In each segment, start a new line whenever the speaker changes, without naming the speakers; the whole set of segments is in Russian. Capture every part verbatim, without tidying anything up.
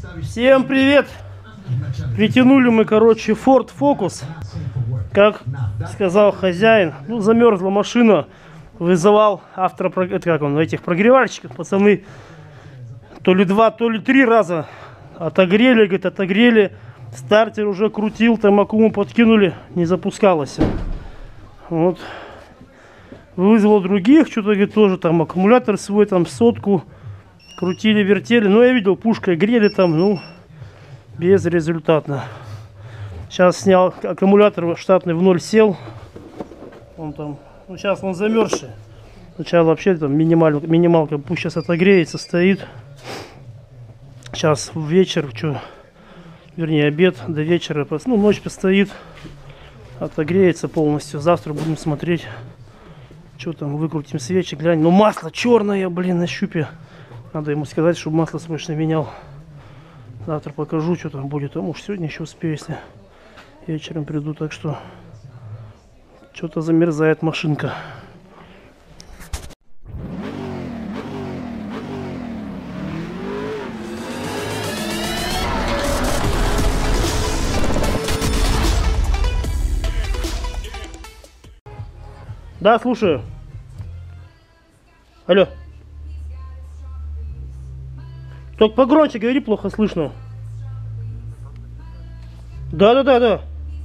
Всем привет! Притянули мы, короче, Ford Focus. Как сказал хозяин, ну, замерзла машина. Вызывал автора, это как он, этих прогревальщиков. Пацаны то ли два, то ли три раза отогрели, говорит, отогрели. Стартер уже крутил, там аккуму подкинули, не запускалось. Вот. Вызвал других, что-то, говорит, тоже там аккумулятор свой, там сотку. Крутили, вертели. Ну, я видел, пушкой грели там, ну, безрезультатно. Сейчас снял аккумулятор штатный, в ноль сел. Он там, ну, сейчас он замерзший. Сначала вообще там минималь, минималка, пусть сейчас отогреется, стоит. Сейчас в вечер, что, вернее, обед до вечера, ну, ночь постоит, отогреется полностью. Завтра будем смотреть, что там, выкрутим свечи, глянь. Ну, масло черное, блин, на щупе. Надо ему сказать, чтобы масло срочно менял. Завтра покажу, что там будет. А может, сегодня еще успею, если вечером приду. Так что что-то замерзает машинка. Да, слушаю. Алло. Только погромче говори, плохо слышно. Да, да, да, да.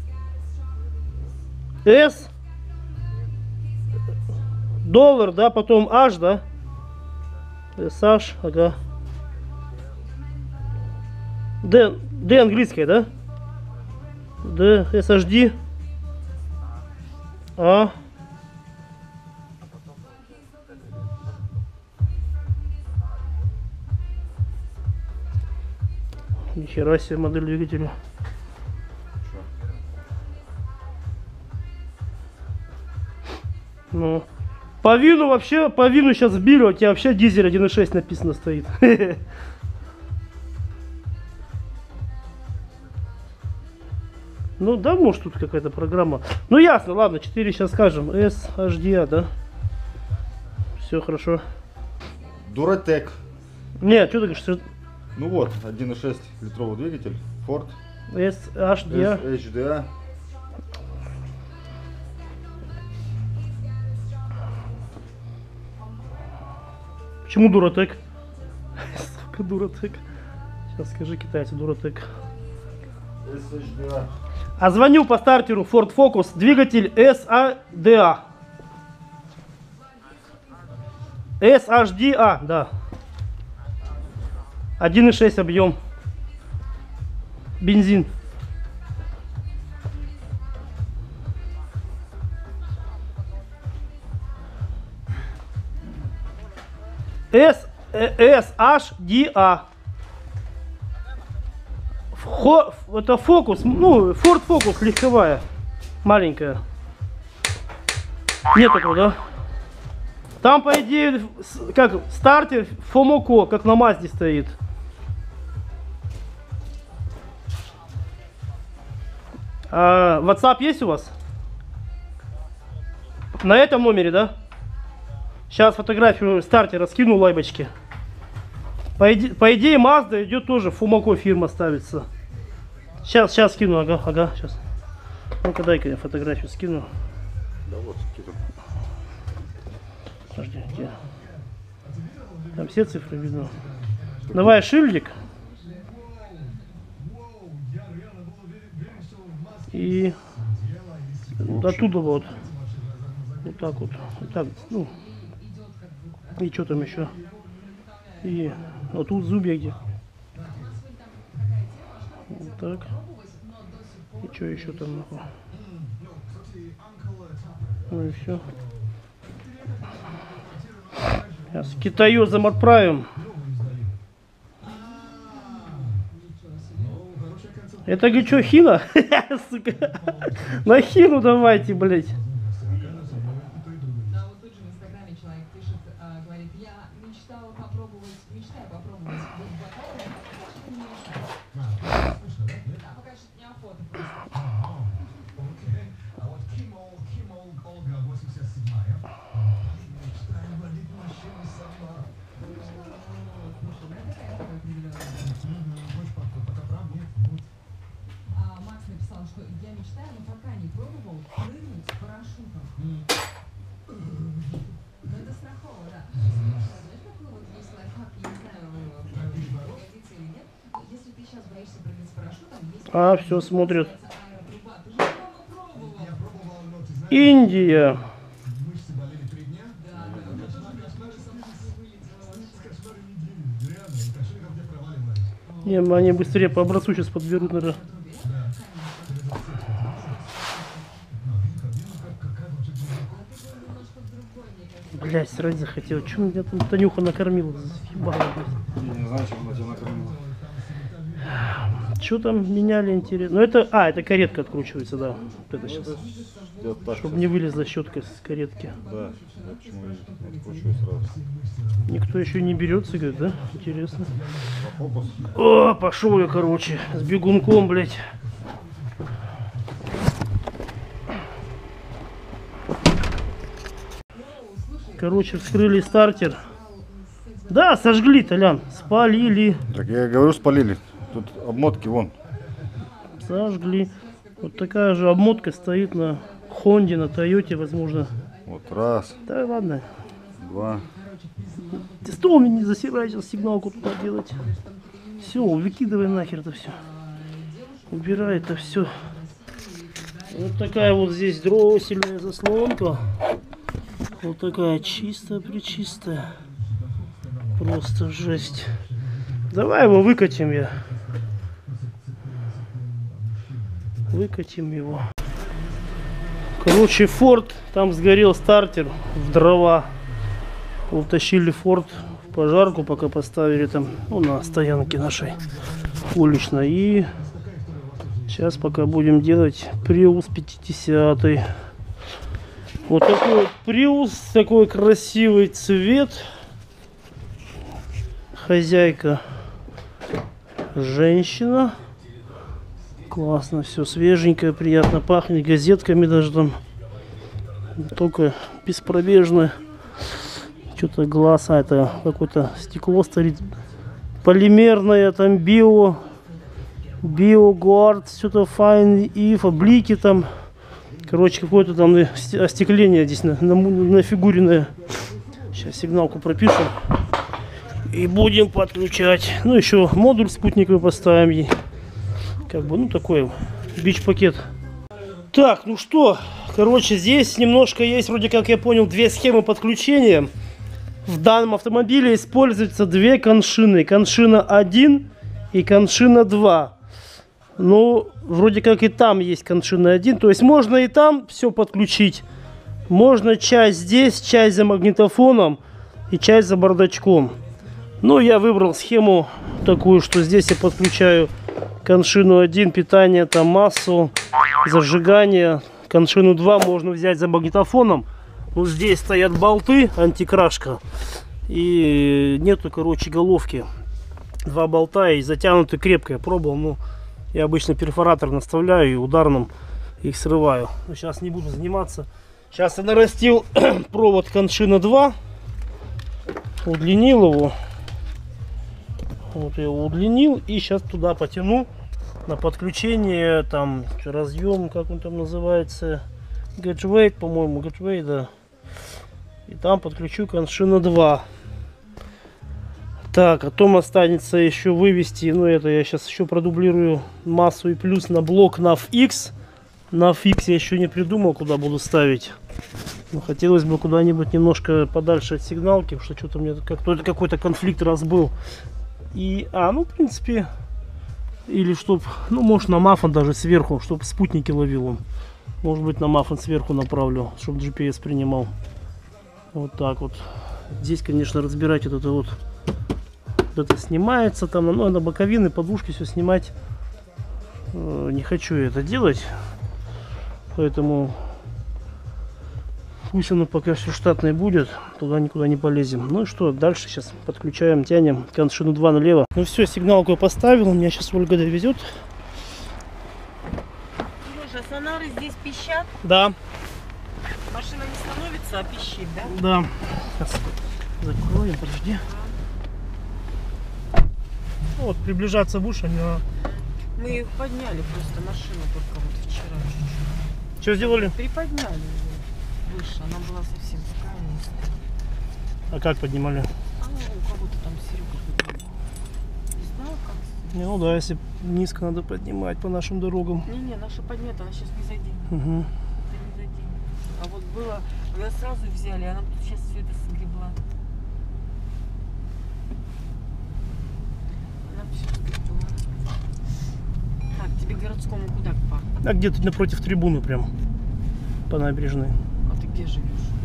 S. Доллар, да, потом H, да. эс эйч, ага. D, D английская, да? D, эс эйч ди. А. Нихера себе модель двигателя. Ну, по вину вообще, по вину сейчас сбили, у тебя вообще дизель один и шесть написано стоит. Ну да, может тут какая-то программа. Ну ясно, ладно, четыре сейчас скажем. эс эйч ди эй, да? Все хорошо.
Duratec.
Нет, что ты говоришь?
Ну вот, один и шесть литровый двигатель, Ford.
эс эйч ди эй.
эс эйч ди эй.
Почему Duratec? Сука, Duratec. Сейчас скажи китайцу, Duratec.
эс эйч ди эй.
А звоню по стартеру Ford Focus, двигатель эс эйч ди эй. эс эйч ди эй, да. один и шесть объем. Бензин. эс эйч ди эй. Фо, это фокус, ну, Ford Focus легковая, маленькая. Нет такого, да? Там, по идее, как стартер Фомоко, как на Мазде стоит. А, WhatsApp есть у вас? На этом номере, да? Сейчас фотографию стартера скину, лайбочки. По идее, по идее Mazda идет тоже, Фомоко фирма ставится. Сейчас, сейчас скину, ага, ага, сейчас. Ну-ка, дай-ка я фотографию скину.
Да вот, скину.
Подожди, где? Там все цифры видно. Давай шильдик. И оттуда вот. Вот так вот. Вот так, ну. И что там еще? И вот тут зубья где. Вот так. И что еще там нахуй? Ну и все. Сейчас китаёзам отправим. Это, говорит, что, хина? Сука. На хину давайте, блять. А, все смотрят. Индия. Не, они быстрее по образцу сейчас подберут, наверное. Блять, срать захотел. Чем меня там Танюха накормила? Заебала, блядь.
Я не знаю, чем она тебя накормила.
Что там меняли, интересно? Ну это, а, это каретка откручивается, да. Вот это сейчас. Чтобы не вылезла щетка с каретки.
Да, я почему и откручиваю сразу.
Никто еще не берется, говорит, да? Интересно.
Фокус.
О, пошел я, короче, с бегунком, блядь. Короче, вскрыли стартер. Да, сожгли, Толян, спалили.
Так я и говорю, спалили. Тут обмотки вон.
Сожгли. Вот такая же обмотка стоит на Хонде, на Тойоте, возможно.
Вот раз,
Да ладно.
два.
Ты стол мне не засирай, сейчас сигналку туда делать. Все, выкидывай нахер это все. Убирай это все. Вот такая вот здесь дроссельная заслонка. Вот такая чистая-пречистая. Просто жесть. Давай его выкатим я. Выкатим его. Короче, Форд, там сгорел стартер в дрова. Утащили Форд в пожарку, пока поставили там, ну, на стоянке нашей уличной. И сейчас пока будем делать Prius пятьдесят. Вот такой вот Prius, такой красивый цвет. Хозяйка женщина. Классно, все свеженькое, приятно пахнет, газетками даже там. Только беспробежно. Что-то глаз, а это какое-то стекло стоит. Полимерное, там био. Биогуард, что-то fine if, блики там. Короче, какое-то там остекление здесь на, на, нафигуренное. Сейчас сигналку пропишем. И будем подключать. Ну, еще модуль спутниковый поставим ей. Как бы, ну, такой бич-пакет. Так, ну что, короче, здесь немножко есть, вроде как я понял, две схемы подключения. В данном автомобиле используются две коншины. Коншина один и коншина два. Ну, вроде как и там есть коншина один. То есть можно и там все подключить. Можно часть здесь, часть за магнитофоном и часть за бардачком. Ну, я выбрал схему такую, что здесь я подключаю коншину один, питание, там массу, зажигание. Коншину два можно взять за магнитофоном. Вот здесь стоят болты, антикрашка. И нету, короче, головки. Два болта и затянуты крепко. Я пробовал, но я обычно перфоратор наставляю и ударным их срываю. Но сейчас не буду заниматься. Сейчас я нарастил провод коншина два. Удлинил его. Вот я его удлинил и сейчас туда потяну на подключение, там разъем, как он там называется, Gateway, по-моему, Gateway, да. И там подключу коншина два. Так, а потом останется еще вывести, ну это я сейчас еще продублирую массу и плюс на блок нав икс. нав икс я еще не придумал, куда буду ставить. Но хотелось бы куда-нибудь немножко подальше от сигналки, потому что что-то у меня как-то какой-то конфликт раз был. И, а, ну, в принципе, или чтоб, ну, может, на мафон даже сверху, чтобы спутники ловил он. Может быть, на мафон сверху направлю, чтобы джи пи эс принимал. Вот так вот. Здесь, конечно, разбирать вот это вот. Вот это снимается там, ну, на боковины, подушки все снимать. Э, не хочу я это делать. Поэтому пусть оно пока все штатное будет, туда никуда не полезем. Ну и что, дальше сейчас подключаем, тянем коншину два налево. Ну все, сигналку я поставил, у меня сейчас Ольга довезет.
Сережа, сонары здесь пищат?
Да.
Машина не становится, а пищит, да?
Да. Сейчас закроем, подожди. Ну, вот приближаться будешь, они...
Мы их подняли просто, машину только вот вчера чуть-чуть.
Что сделали?
Приподняли ее выше, она была совсем такая низкая.
А как поднимали?
А у кого-то там Серега поднимал. Не знаю, как
Не, ну да, если низко надо поднимать по нашим дорогам.
Не-не, наша поднята, она сейчас не заденет.
Угу.
Это не заденет. А вот было, когда сразу взяли, она тут сейчас все это сгребла. Она все сгребла. Так, тебе городскому куда пахнет?
А где-то напротив трибуны прям, по набережной.
А ты где живешь?